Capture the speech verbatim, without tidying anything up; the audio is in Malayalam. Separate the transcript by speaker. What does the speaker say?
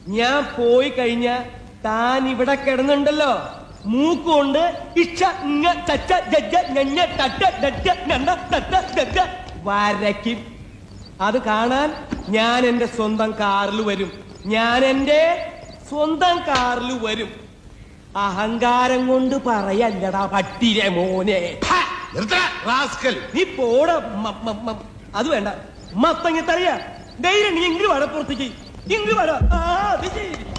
Speaker 1: ഞാൻ പോയി കഴിഞ്ഞ താൻ ഇവിടെ കിടന്നുണ്ടല്ലോ, മൂക്കുകൊണ്ട് ഇച്ച ഇങ്ങ ചച്ച ജജ്ജ ഞഞ്ഞ തട്ട ഡട്ട ഞണ്ട തട്ട ഡട്ട വരയ്ക്കും. അത് കാണാൻ ഞാൻ എന്റെ സ്വന്തം കാറിൽ വരും. ഞാൻ എന്റെ സ്വന്തം കാറിൽ വരും. അഹങ്കാരം കൊണ്ട് പറയല്ലടാ പട്ടിരെ മോനെ. നീ പോട. അത് വേണ്ട, മത്തങ്ങത്തറിയാ ധൈര്യം. നീ ഇങ്ങ് വടപ്പുറത്തേക്ക് ഇങ്ങ് വട. ആ അത് ചെയ്യും.